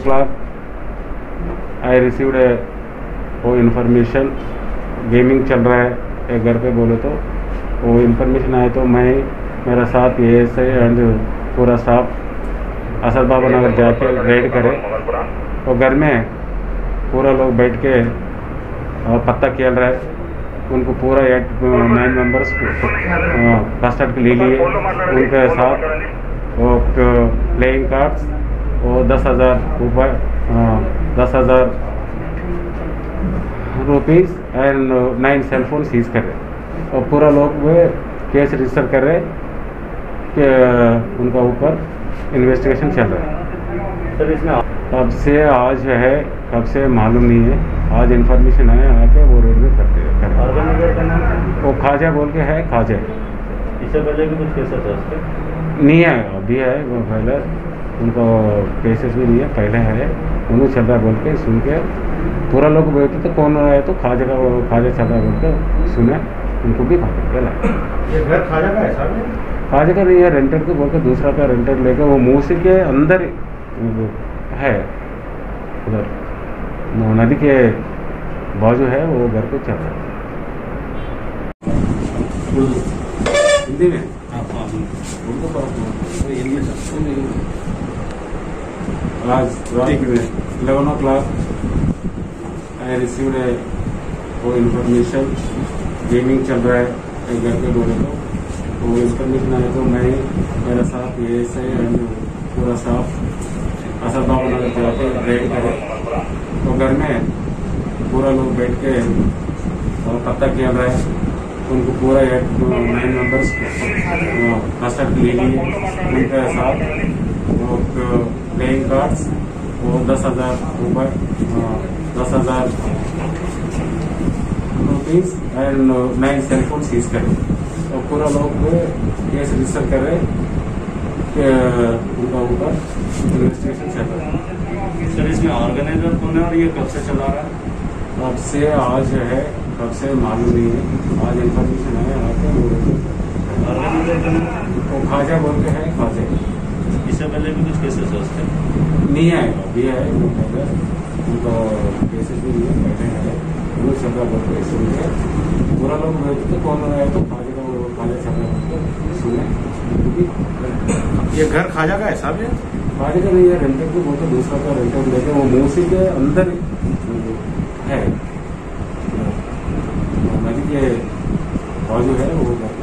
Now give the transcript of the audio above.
o'clock I received a वो information gaming चल रहा है घर पे बोले तो वो इन्फॉर्मेशन आए तो मैं मेरा साथ ASI एंड पूरा स्टाफ असद बाबा नगर जाके रेड करे और घर में पूरा लोग बैठ के पत्ता खेल रहा है। उनको पूरा 9 मेंबर्स कस्टडी ले लिए। उनके साथ वो प्लेइंग कार्ड्स वो 10,000 रुपीज़ एंड 9 सेलफोन सीज कर रहे और पूरा लोग वो केस रजिस्टर कर रहे कि उनका ऊपर इन्वेस्टिगेशन चल रहा है। सर इसमें कब से आज है कब से मालूम नहीं है। आज इन्फॉर्मेशन है आके वो रेड में करते ऑर्गेनाइजर का नाम वो ख्वाजा बोल के है ख्वाजा। इससे पहले भी कुछ केसेस है उसके? नहीं है अभी है वो पहले उनको केसेस भी नहीं है पहले है उन्होंने चल रहा बोल के सुन के पूरा लोग बोलते तो कौन है तो ख्वाजा का ख्वाजा चल रहा बोल के सुने उनको भी पकड़ के लाए। ये घर ख्वाजा का है साहब? ख्वाजा का नहीं है रेंटर को बोल के दूसरा का रेंटर लेके वो मूसी के अंदर है उधर नदी के बाजू है वो घर पे चल रहा है। हिंदी में उनको आज 11 o'clock आई रिसीव्ड है वो इन्फॉर्मेशन गेमिंग चल रहा है घर पे बोले तो वो इन्फॉर्मेशन आया तो मैं मेरा साथ ASI एंड पूरा स्टाफ असद बाबा नगर जाके रेड करे तो घर में पूरा लोग बैठ के पत्ता खेल रहा है। उनको पूरा 9 मेंबर्स कस्टडी ले लिए। उनके साथ वो प्लेइंग कार्ड्स वो 10,000 रुपीज़ एंड 9 सेलफोन सीज करे और पूरा लोग केस रजिस्टर कर रहे कि उनका ऊपर इन्वेस्टिगेशन चल रहा है। सर इसमें ऑर्गेनाइजर कौन है और ये कब से चला रहा है? कब से आज है कब से मालूम नहीं है। आज इन्फॉर्मेशन है आके ऑर्गेनाइजर का नाम वो ख्वाजा बोल के है ख्वाजा। इससे पहले भी कुछ केसेस है उसके? नहीं है अभी है वो पहले उनको केसेस भी नहीं है पहले है उन्होंने चल रहा बोल के सुन के पूरा लोग बोलते तो कौन है तो ख्वाजा का ख्वाजा चल रहा बोल के सुने। ये घर ख्वाजा का है साहब? ये ख्वाजा का नहीं है रेंटर को बोलते दूसरा का रेंटर लेके वो मूसी के अंदर है नदी के बाजू है वो